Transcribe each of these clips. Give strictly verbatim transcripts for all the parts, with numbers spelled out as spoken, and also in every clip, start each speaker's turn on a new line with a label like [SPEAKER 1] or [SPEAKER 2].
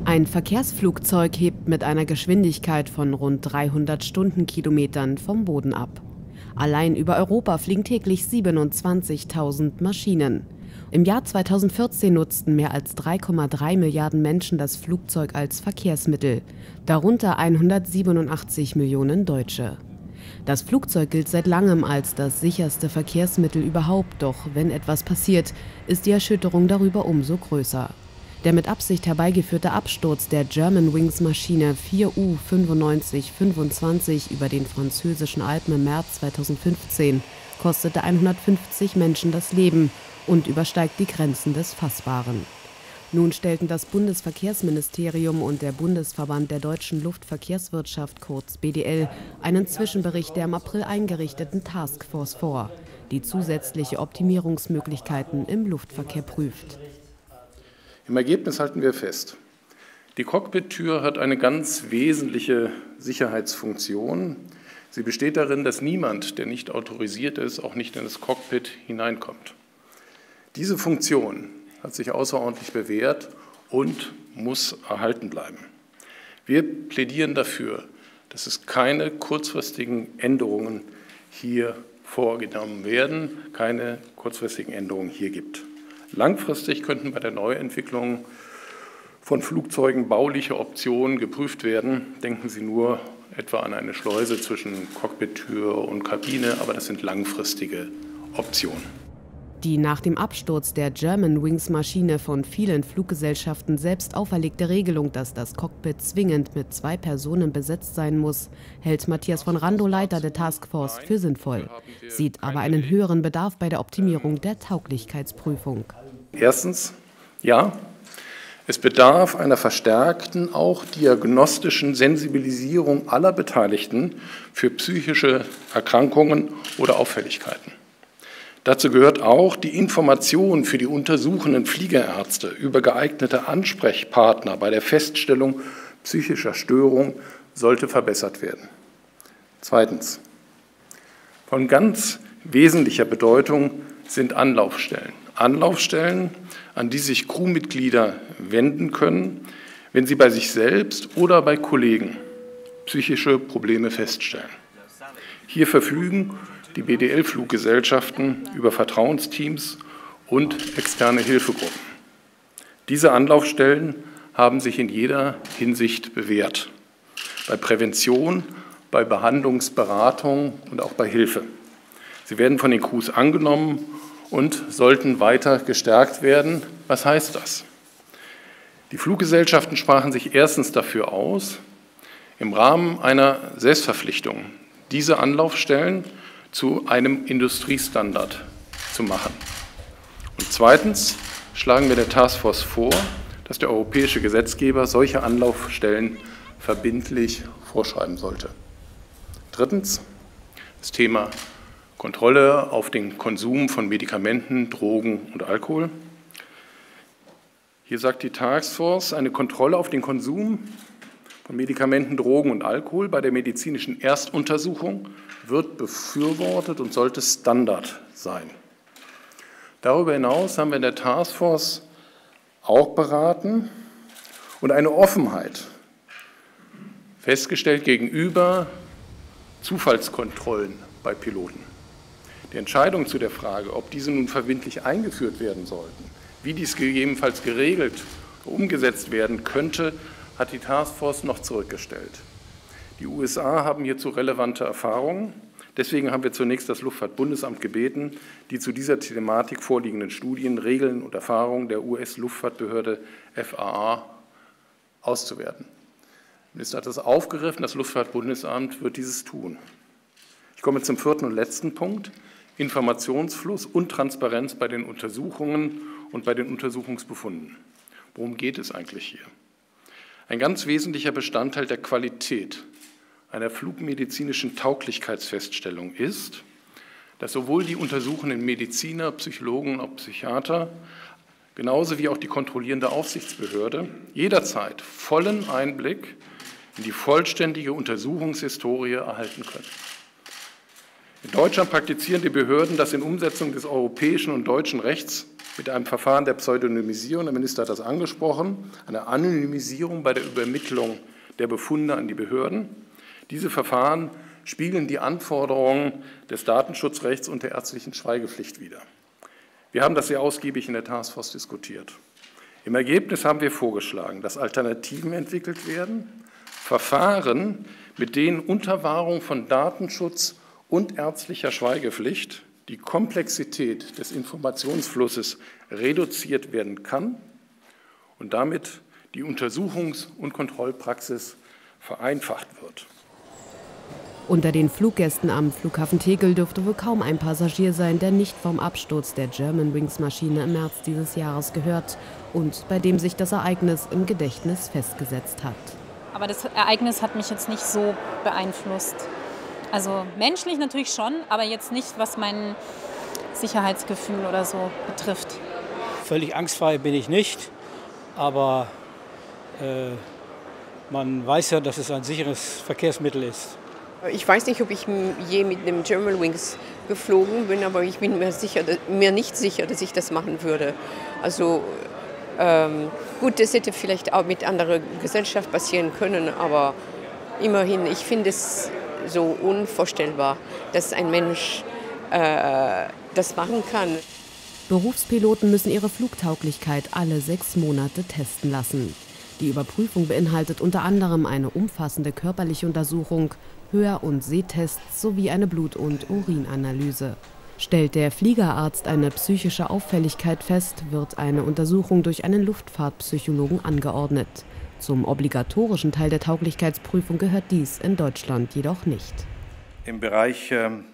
[SPEAKER 1] Ein Verkehrsflugzeug hebt mit einer Geschwindigkeit von rund dreihundert Stundenkilometern vom Boden ab. Allein über Europa fliegen täglich siebenundzwanzigtausend Maschinen. Im Jahr zweitausendvierzehn nutzten mehr als drei Komma drei Milliarden Menschen das Flugzeug als Verkehrsmittel, darunter hundertsiebenundachtzig Millionen Deutsche. Das Flugzeug gilt seit langem als das sicherste Verkehrsmittel überhaupt, doch wenn etwas passiert, ist die Erschütterung darüber umso größer. Der mit Absicht herbeigeführte Absturz der Germanwings-Maschine vier U fünfundneunzig fünfundzwanzig über den französischen Alpen im März zweitausendfünfzehn kostete hundertfünfzig Menschen das Leben und übersteigt die Grenzen des Fassbaren. Nun stellten das Bundesverkehrsministerium und der Bundesverband der deutschen Luftverkehrswirtschaft, kurz B D L, einen Zwischenbericht der im April eingerichteten Taskforce vor, die zusätzliche Optimierungsmöglichkeiten im Luftverkehr prüft.
[SPEAKER 2] Im Ergebnis halten wir fest, die Cockpit-Tür hat eine ganz wesentliche Sicherheitsfunktion. Sie besteht darin, dass niemand, der nicht autorisiert ist, auch nicht in das Cockpit hineinkommt. Diese Funktion hat sich außerordentlich bewährt und muss erhalten bleiben. Wir plädieren dafür, dass es keine kurzfristigen Änderungen hier vorgenommen werden, keine kurzfristigen Änderungen hier gibt. Langfristig könnten bei der Neuentwicklung von Flugzeugen bauliche Optionen geprüft werden. Denken Sie nur etwa an eine Schleuse zwischen Cockpit-Tür und Kabine, aber das sind langfristige Optionen.
[SPEAKER 1] Die nach dem Absturz der Germanwings-Maschine von vielen Fluggesellschaften selbst auferlegte Regelung, dass das Cockpit zwingend mit zwei Personen besetzt sein muss, hält Matthias von Randow, Leiter der Taskforce, für sinnvoll, sieht aber einen höheren Bedarf bei der Optimierung der Tauglichkeitsprüfung.
[SPEAKER 2] Erstens, ja, es bedarf einer verstärkten, auch diagnostischen Sensibilisierung aller Beteiligten für psychische Erkrankungen oder Auffälligkeiten. Dazu gehört auch die Information für die untersuchenden Fliegerärzte über geeignete Ansprechpartner bei der Feststellung psychischer Störung sollte verbessert werden. Zweitens. Von ganz wesentlicher Bedeutung sind Anlaufstellen. Anlaufstellen, an die sich Crewmitglieder wenden können, wenn sie bei sich selbst oder bei Kollegen psychische Probleme feststellen. Hier verfügen die B D L-Fluggesellschaften über Vertrauensteams und externe Hilfegruppen. Diese Anlaufstellen haben sich in jeder Hinsicht bewährt. Bei Prävention, bei Behandlungsberatung und auch bei Hilfe. Sie werden von den Crews angenommen und sollten weiter gestärkt werden. Was heißt das? Die Fluggesellschaften sprachen sich erstens dafür aus, im Rahmen einer Selbstverpflichtung diese Anlaufstellen zu einem Industriestandard zu machen. Und zweitens schlagen wir der Taskforce vor, dass der europäische Gesetzgeber solche Anlaufstellen verbindlich vorschreiben sollte. Drittens, das Thema Kontrolle auf den Konsum von Medikamenten, Drogen und Alkohol. Hier sagt die Taskforce, eine Kontrolle auf den Konsum von Medikamenten, Drogen und Alkohol bei der medizinischen Erstuntersuchung wird befürwortet und sollte Standard sein. Darüber hinaus haben wir in der Taskforce auch beraten und eine Offenheit festgestellt gegenüber Zufallskontrollen bei Piloten. Die Entscheidung zu der Frage, ob diese nun verbindlich eingeführt werden sollten, wie dies gegebenenfalls geregelt, umgesetzt werden könnte, hat die Taskforce noch zurückgestellt. Die U S A haben hierzu relevante Erfahrungen. Deswegen haben wir zunächst das Luftfahrtbundesamt gebeten, die zu dieser Thematik vorliegenden Studien, Regeln und Erfahrungen der U S-Luftfahrtbehörde F A A auszuwerten. Der Minister hat das aufgegriffen, das Luftfahrtbundesamt wird dieses tun. Ich komme zum vierten und letzten Punkt, Informationsfluss und Transparenz bei den Untersuchungen und bei den Untersuchungsbefunden. Worum geht es eigentlich hier? Ein ganz wesentlicher Bestandteil der Qualität einer flugmedizinischen Tauglichkeitsfeststellung ist, dass sowohl die untersuchenden Mediziner, Psychologen und Psychiater, genauso wie auch die kontrollierende Aufsichtsbehörde jederzeit vollen Einblick in die vollständige Untersuchungshistorie erhalten können. In Deutschland praktizieren die Behörden das in Umsetzung des europäischen und deutschen Rechts mit einem Verfahren der Pseudonymisierung, der Minister hat das angesprochen, eine Anonymisierung bei der Übermittlung der Befunde an die Behörden. Diese Verfahren spiegeln die Anforderungen des Datenschutzrechts und der ärztlichen Schweigepflicht wider. Wir haben das sehr ausgiebig in der Taskforce diskutiert. Im Ergebnis haben wir vorgeschlagen, dass Alternativen entwickelt werden, Verfahren, mit denen unter Wahrung von Datenschutz und ärztlicher Schweigepflicht die Komplexität des Informationsflusses reduziert werden kann und damit die Untersuchungs- und Kontrollpraxis vereinfacht wird.
[SPEAKER 1] Unter den Fluggästen am Flughafen Tegel dürfte wohl kaum ein Passagier sein, der nicht vom Absturz der Germanwings-Maschine im März dieses Jahres gehört und bei dem sich das Ereignis im Gedächtnis festgesetzt hat.
[SPEAKER 3] Aber das Ereignis hat mich jetzt nicht so beeinflusst. Also menschlich natürlich schon, aber jetzt nicht, was mein Sicherheitsgefühl oder so betrifft.
[SPEAKER 4] Völlig angstfrei bin ich nicht, aber äh, man weiß ja, dass es ein sicheres Verkehrsmittel ist.
[SPEAKER 5] Ich weiß nicht, ob ich je mit einem Germanwings geflogen bin, aber ich bin mir, sicher, mir nicht sicher, dass ich das machen würde. Also ähm, gut, das hätte vielleicht auch mit anderer Gesellschaft passieren können, aber immerhin, ich finde es so unvorstellbar, dass ein Mensch äh, das machen kann.
[SPEAKER 1] Berufspiloten müssen ihre Flugtauglichkeit alle sechs Monate testen lassen. Die Überprüfung beinhaltet unter anderem eine umfassende körperliche Untersuchung, Hör- und Sehtests sowie eine Blut- und Urinanalyse. Stellt der Fliegerarzt eine psychische Auffälligkeit fest, wird eine Untersuchung durch einen Luftfahrtpsychologen angeordnet. Zum obligatorischen Teil der Tauglichkeitsprüfung gehört dies in Deutschland jedoch nicht.
[SPEAKER 6] Im Bereich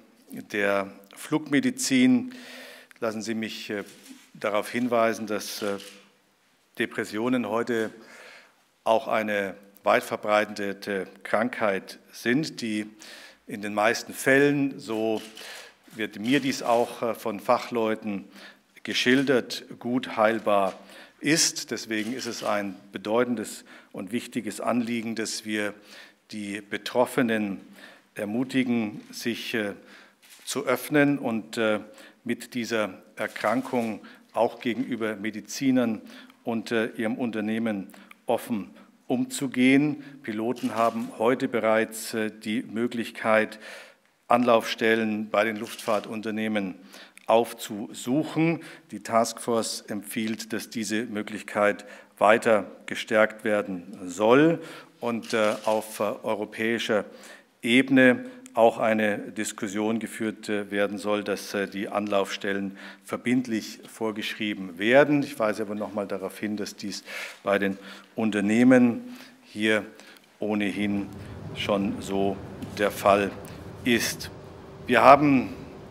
[SPEAKER 6] der Flugmedizin lassen Sie mich darauf hinweisen, dass Depressionen heute auch eine weit verbreitete Krankheit sind, die in den meisten Fällen, so wird mir dies auch von Fachleuten geschildert, gut heilbar ist. Deswegen ist es ein bedeutendes und wichtiges Anliegen, dass wir die Betroffenen ermutigen, sich zu öffnen und mit dieser Erkrankung auch gegenüber Medizinern und ihrem Unternehmen offen umzugehen. Piloten haben heute bereits die Möglichkeit, Anlaufstellen bei den Luftfahrtunternehmen aufzusuchen. Die Taskforce empfiehlt, dass diese Möglichkeit weiter gestärkt werden soll und auf europäischer Ebene auch eine Diskussion geführt werden soll, dass die Anlaufstellen verbindlich vorgeschrieben werden. Ich weise aber noch mal darauf hin, dass dies bei den Unternehmen hier ohnehin schon so der Fall ist. Wir haben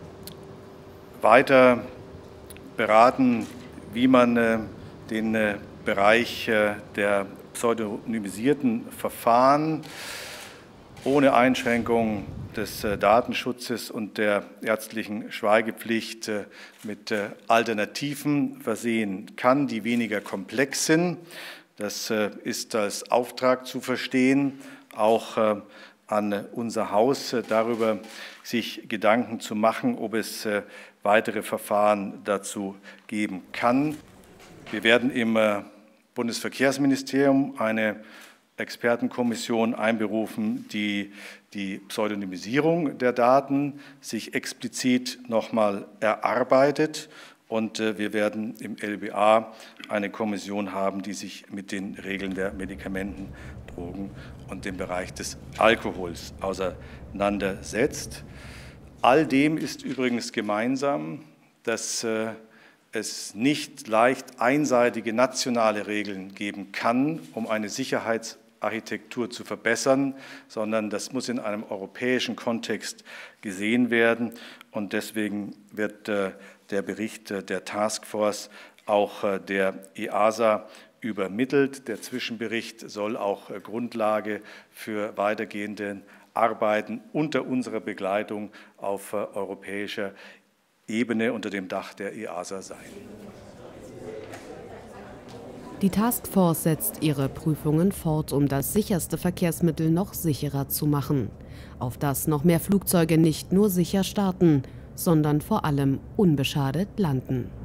[SPEAKER 6] weiter beraten, wie man den Bereich der pseudonymisierten Verfahren ohne Einschränkung des Datenschutzes und der ärztlichen Schweigepflicht mit Alternativen versehen kann, die weniger komplex sind. Das ist als Auftrag zu verstehen, auch an unser Haus darüber sich Gedanken zu machen, ob es weitere Verfahren dazu geben kann. Wir werden im Bundesverkehrsministerium eine Expertenkommission einberufen, die die Pseudonymisierung der Daten sich explizit nochmal erarbeitet. Und wir werden im L B A eine Kommission haben, die sich mit den Regeln der Medikamenten, Drogen und dem Bereich des Alkohols auseinandersetzt. All dem ist übrigens gemeinsam, dass es nicht leicht einseitige nationale Regeln geben kann, um eine Sicherheitsarchitektur zu verbessern, sondern das muss in einem europäischen Kontext gesehen werden. Und deswegen wird der Bericht der Taskforce auch der E A S A übermittelt. Der Zwischenbericht soll auch Grundlage für weitergehende Arbeiten unter unserer Begleitung auf europäischer Ebene unter dem Dach der E A S A sein.
[SPEAKER 1] Die Taskforce setzt ihre Prüfungen fort, um das sicherste Verkehrsmittel noch sicherer zu machen. Auf das noch mehr Flugzeuge nicht nur sicher starten, sondern vor allem unbeschadet landen.